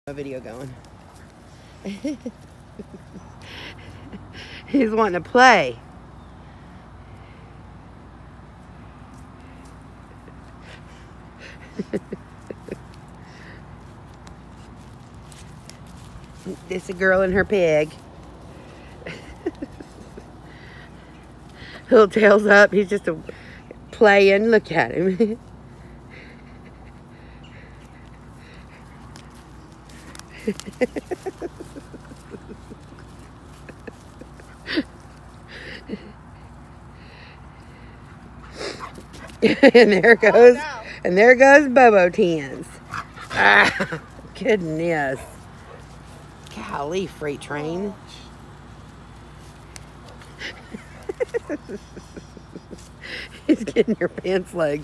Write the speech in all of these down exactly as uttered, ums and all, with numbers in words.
A video going. He's wanting to play. This a girl and her pig. Little tails up. He's just a playing. Look at him. And there goes, oh, no. and there goes Bobo Tins. Ah, goodness. Golly, freight train. He's getting your pants legs.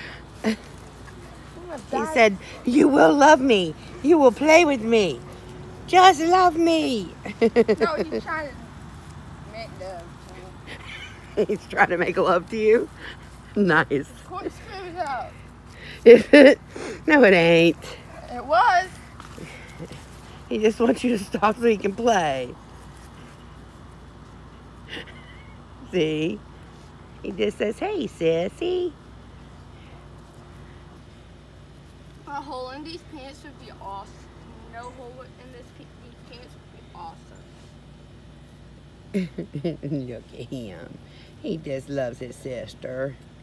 He said, "You will love me. You will play with me. Just love me." No, he's trying to make love. He's trying to make love to you? Nice. Quit spitting out. Is it? No, it ain't. It was. He just wants you to stop so he can play. See? He just says, "Hey, sissy." A hole in these pants would be awesome. No hole in this these pants would be awesome. Look at him. He just loves his sister.